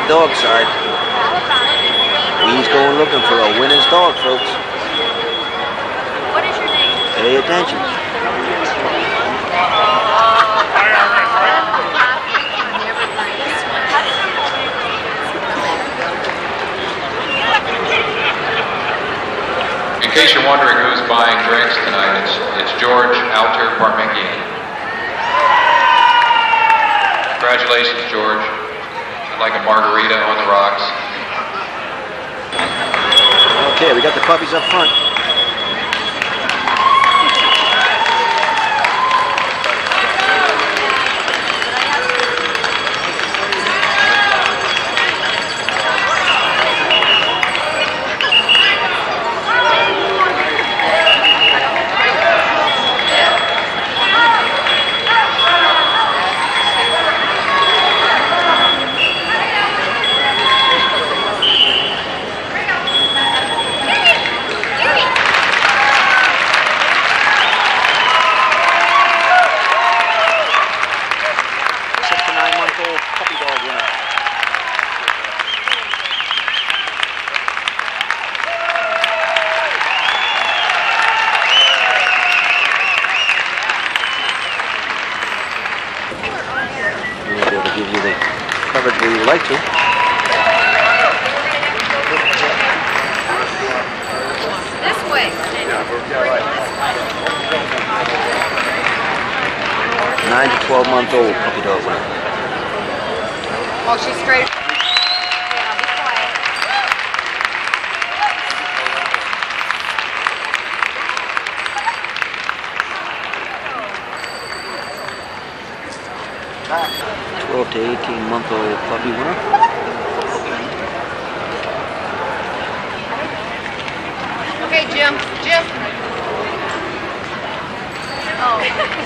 dog side. He's going looking for a winner's dog, folks. What is your name? Pay attention. In case you're wondering who's buying drinks tonight, it's George Alter Parmigian. Congratulations, George. I'd like a margarita on the rocks. Okay, we got the puppies up front. Give you the coverage where you would like to. This way. 9 to 12-month-old puppy dog winner. Oh, she's straight. Yeah, be quiet. Ah. 12 to 18-month-old puppy winner. Okay, Jim. Jim. Oh.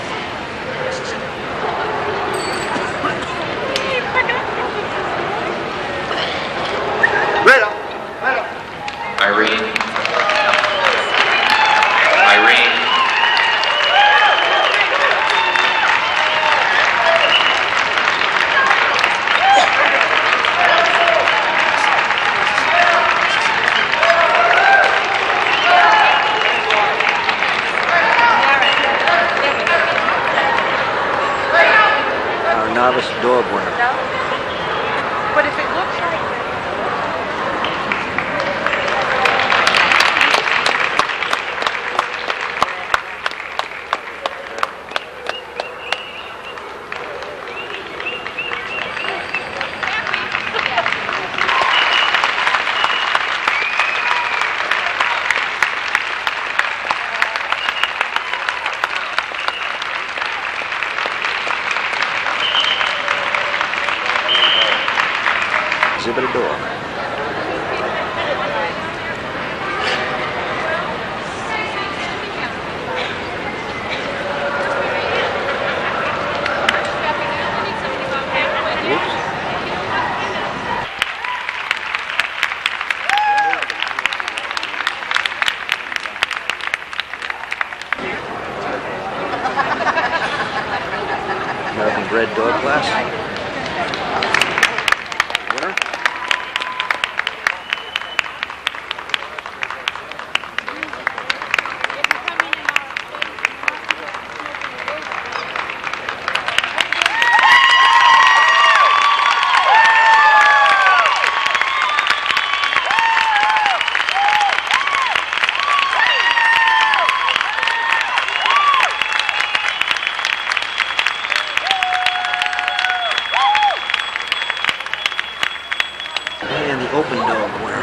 Irene. Irene. Our novice dog winner. But if it looks like Exhibit a dog. American bred dog class. Winner. And the open dog winner.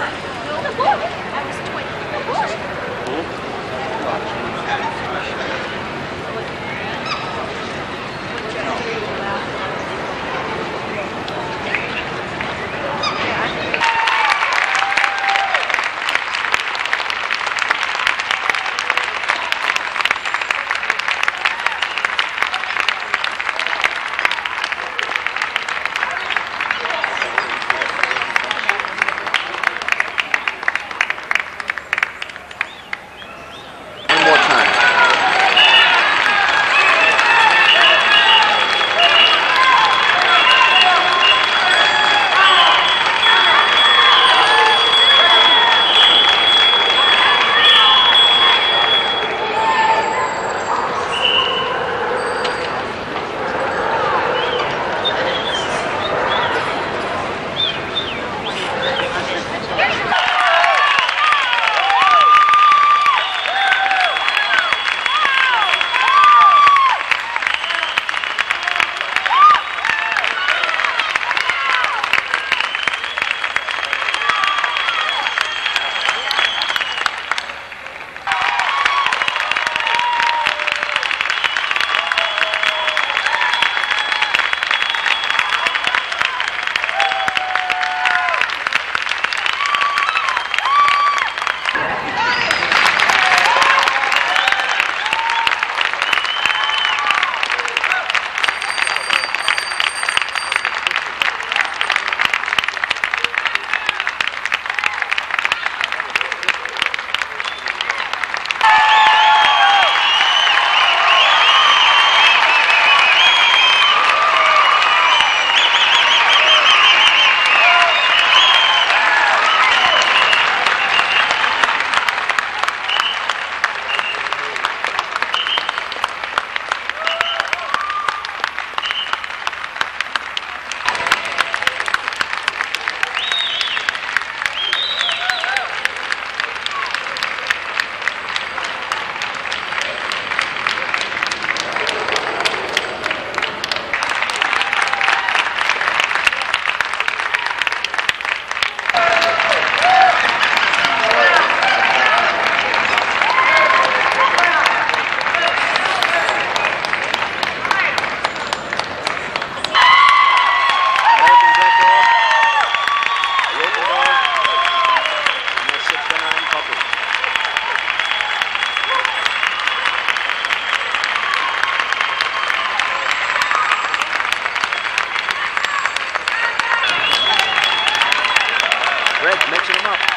mixing them up.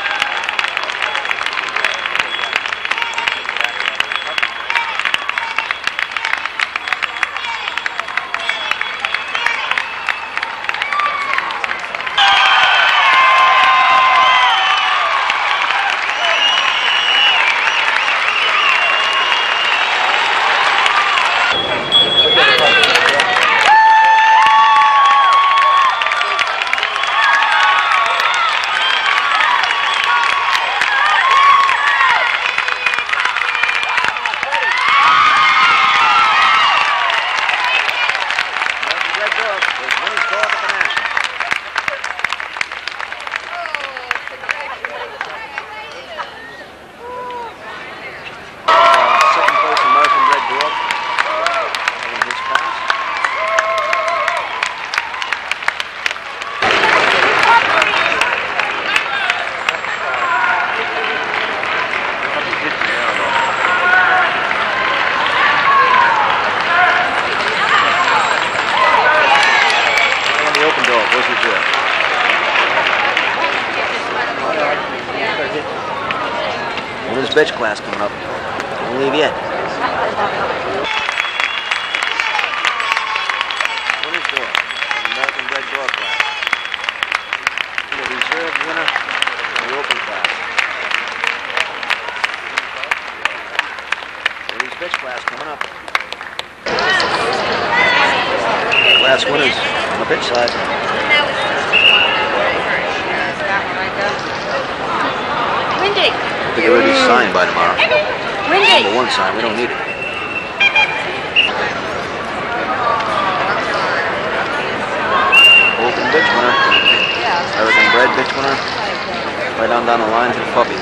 Women's bitch class coming up. Don't leave yet. Women's door. American bred door class. The reserve winner of the open class. Women's bitch class coming up. Class winners on the bitch side. Windy. I think it already signed by tomorrow. Windy. Number one sign, we don't need it. Open bitch winner. American bred bitch winner. Right on down the line to the puppy.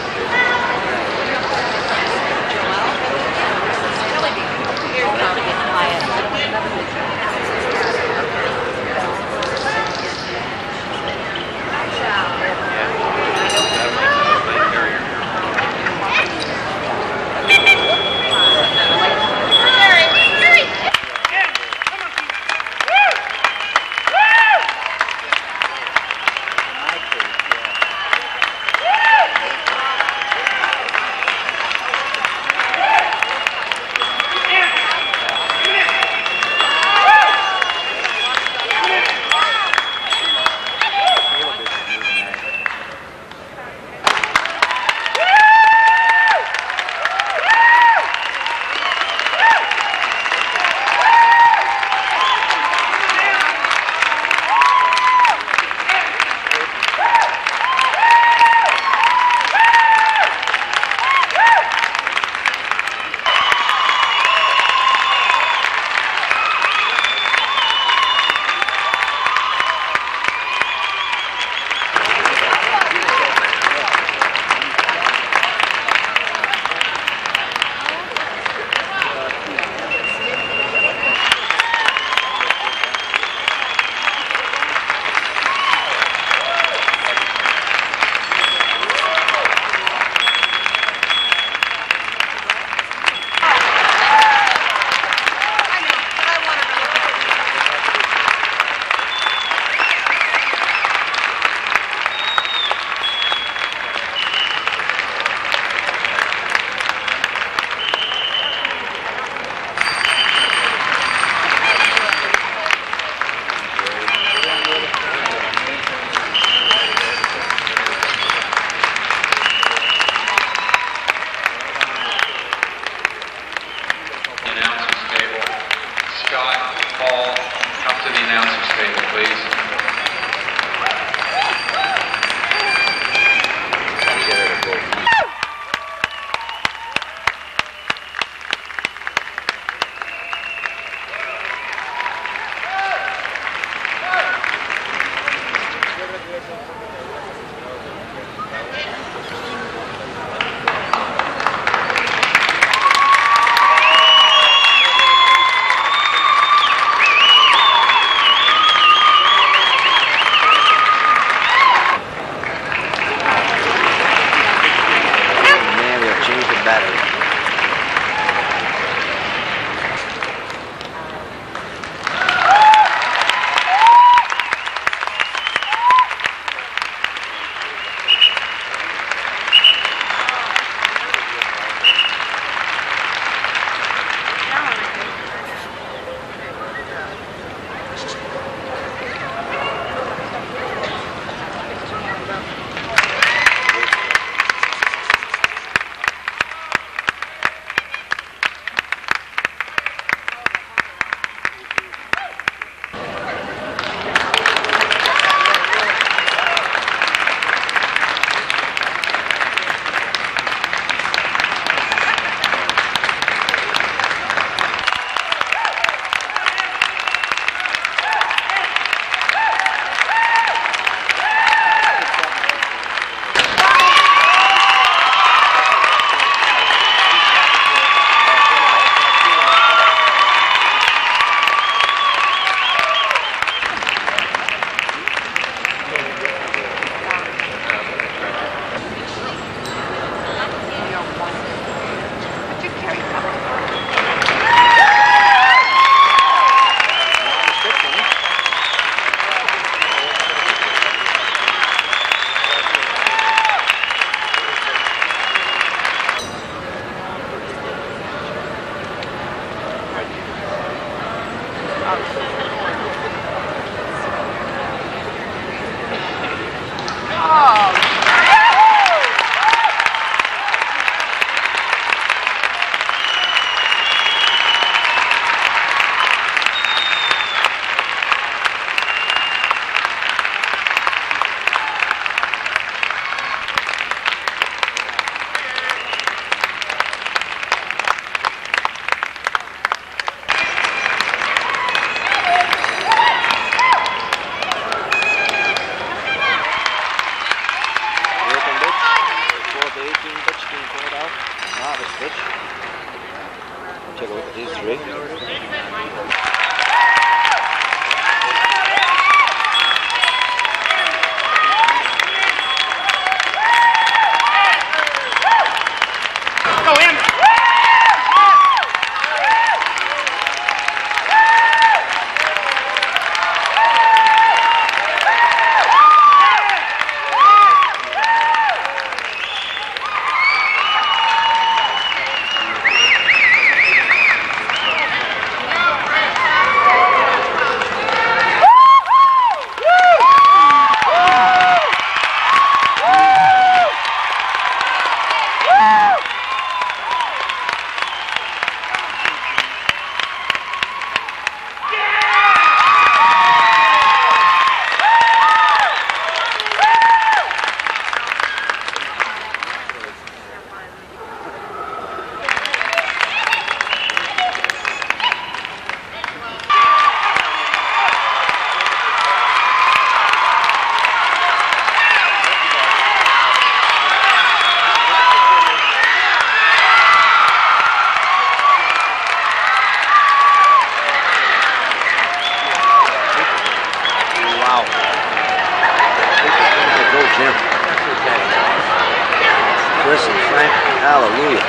Frank. Hallelujah.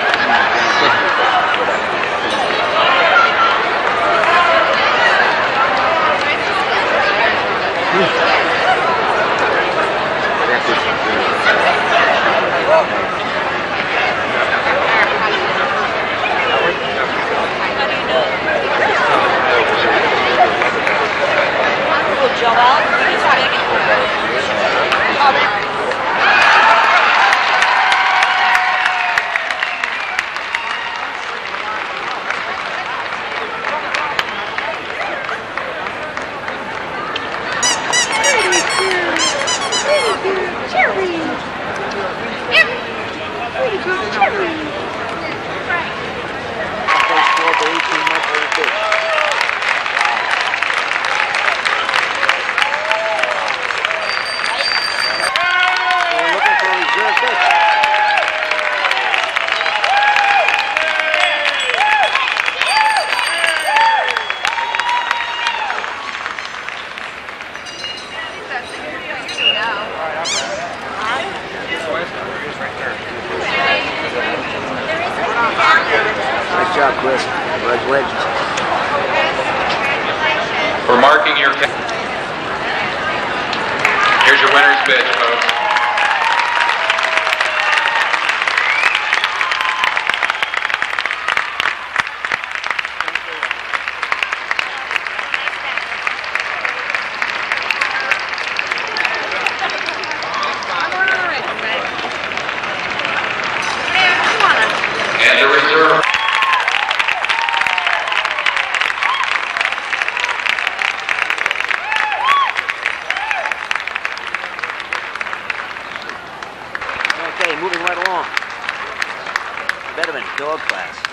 Joel, Nice job, Chris. Congratulations. For marking your... Here's your winner's pitch, folks. And the reserve. Okay, moving right along. Veteran dog class.